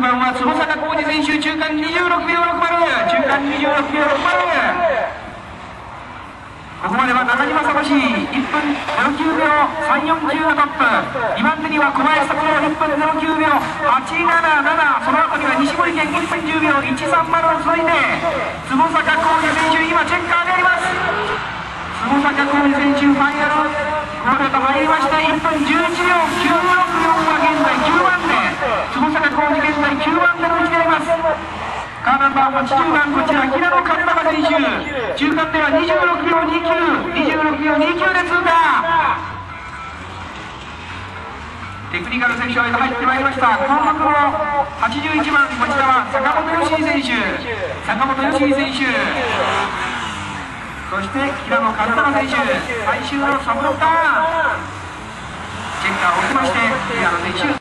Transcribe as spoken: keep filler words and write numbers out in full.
ばんは坪坂浩二選手、中間にじゅうろくびょうろくじゅう、中間にじゅうろくびょうろくじゅう。ここまでは中島聡いっぷんゼロきゅうびょうさんよんきゅうがトップ、にばんてには小林達郎いっぷんゼロきゅうびょうはちなななな、その後には西森健いっぷんじゅうびょういちさんまるを続いて坪坂浩二選手、今チェッカーであります。坪坂浩二選手ファイナルゴールと入りましていっぷんじゅういちびょうきゅうろくよんは現在きゅうばんで、坪坂浩二現在きゅうばんでの位置であります。カーナンバーはちじゅうばん、こちら平野和孝選手、中間ではにじゅうろくびょうにきゅう、にじゅうろくびょうにきゅうで通過。テクニカルセクションへと入ってまいりました。後続のはちじゅういちばん、こちらは坂本良選手、坂本良選手、そして平野和孝選手、最終のサブロッカーチェッカーを受けまして平野選手